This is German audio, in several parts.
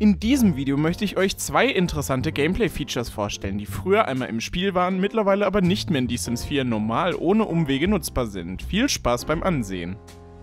In diesem Video möchte ich euch zwei interessante Gameplay-Features vorstellen, die früher einmal im Spiel waren, mittlerweile aber nicht mehr in Die Sims 4 normal ohne Umwege nutzbar sind. Viel Spaß beim Ansehen!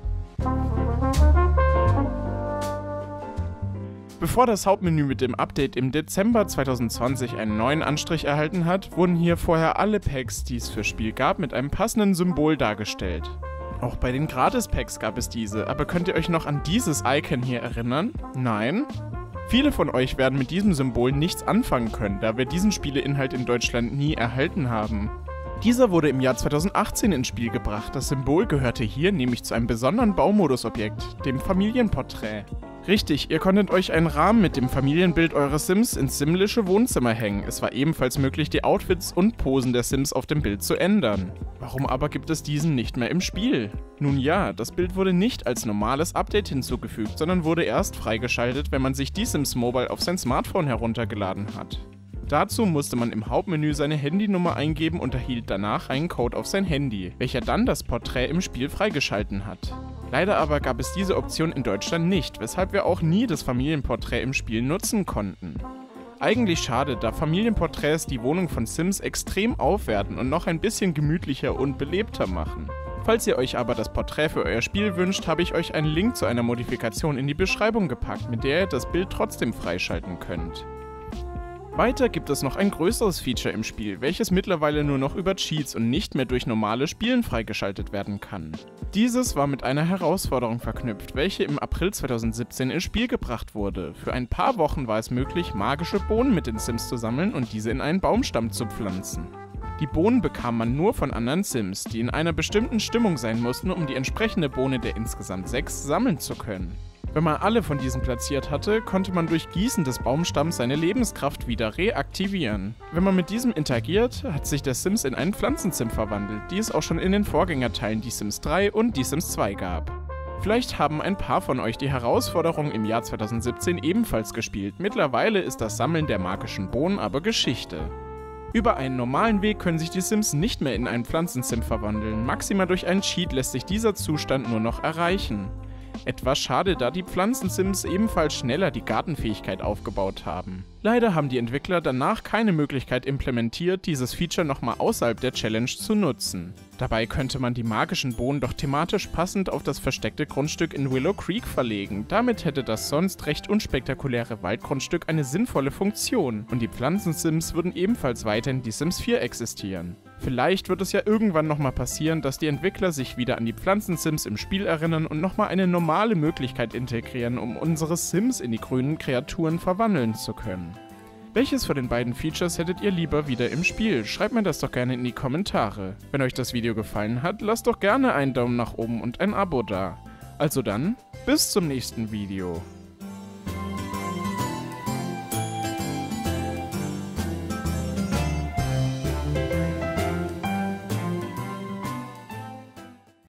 Bevor das Hauptmenü mit dem Update im Dezember 2020 einen neuen Anstrich erhalten hat, wurden hier vorher alle Packs, die es fürs Spiel gab, mit einem passenden Symbol dargestellt. Auch bei den Gratis-Packs gab es diese, aber könnt ihr euch noch an dieses Icon hier erinnern? Nein? Viele von euch werden mit diesem Symbol nichts anfangen können, da wir diesen Spieleinhalt in Deutschland nie erhalten haben. Dieser wurde im Jahr 2018 ins Spiel gebracht. Das Symbol gehörte hier nämlich zu einem besonderen Baumodus-Objekt, dem Familienporträt. Richtig, ihr konntet euch einen Rahmen mit dem Familienbild eures Sims ins simlische Wohnzimmer hängen. Es war ebenfalls möglich, die Outfits und Posen der Sims auf dem Bild zu ändern. Warum aber gibt es diesen nicht mehr im Spiel? Nun ja, das Bild wurde nicht als normales Update hinzugefügt, sondern wurde erst freigeschaltet, wenn man sich Die Sims Mobile auf sein Smartphone heruntergeladen hat. Dazu musste man im Hauptmenü seine Handynummer eingeben und erhielt danach einen Code auf sein Handy, welcher dann das Porträt im Spiel freigeschalten hat. Leider aber gab es diese Option in Deutschland nicht, weshalb wir auch nie das Familienporträt im Spiel nutzen konnten. Eigentlich schade, da Familienporträts die Wohnung von Sims extrem aufwerten und noch ein bisschen gemütlicher und belebter machen. Falls ihr euch aber das Porträt für euer Spiel wünscht, habe ich euch einen Link zu einer Modifikation in die Beschreibung gepackt, mit der ihr das Bild trotzdem freischalten könnt. Weiter gibt es noch ein größeres Feature im Spiel, welches mittlerweile nur noch über Cheats und nicht mehr durch normale Spielen freigeschaltet werden kann. Dieses war mit einer Herausforderung verknüpft, welche im April 2017 ins Spiel gebracht wurde. Für ein paar Wochen war es möglich, magische Bohnen mit den Sims zu sammeln und diese in einen Baumstamm zu pflanzen. Die Bohnen bekam man nur von anderen Sims, die in einer bestimmten Stimmung sein mussten, um die entsprechende Bohne der insgesamt 6 sammeln zu können. Wenn man alle von diesen platziert hatte, konnte man durch Gießen des Baumstamms seine Lebenskraft wieder reaktivieren. Wenn man mit diesem interagiert, hat sich der Sims in einen Pflanzensim verwandelt, die es auch schon in den Vorgängerteilen Die Sims 3 und Die Sims 2 gab. Vielleicht haben ein paar von euch die Herausforderung im Jahr 2017 ebenfalls gespielt, mittlerweile ist das Sammeln der magischen Bohnen aber Geschichte. Über einen normalen Weg können sich die Sims nicht mehr in einen Pflanzensim verwandeln, maximal durch einen Cheat lässt sich dieser Zustand nur noch erreichen. Etwas schade, da die Pflanzensims ebenfalls schneller die Gartenfähigkeit aufgebaut haben. Leider haben die Entwickler danach keine Möglichkeit implementiert, dieses Feature nochmal außerhalb der Challenge zu nutzen. Dabei könnte man die magischen Bohnen doch thematisch passend auf das versteckte Grundstück in Willow Creek verlegen. Damit hätte das sonst recht unspektakuläre Waldgrundstück eine sinnvolle Funktion und die Pflanzensims würden ebenfalls weiter in Die Sims 4 existieren. Vielleicht wird es ja irgendwann nochmal passieren, dass die Entwickler sich wieder an die Pflanzensims im Spiel erinnern und nochmal eine normale Möglichkeit integrieren, um unsere Sims in die grünen Kreaturen verwandeln zu können. Welches von den beiden Features hättet ihr lieber wieder im Spiel? Schreibt mir das doch gerne in die Kommentare. Wenn euch das Video gefallen hat, lasst doch gerne einen Daumen nach oben und ein Abo da. Also dann, bis zum nächsten Video.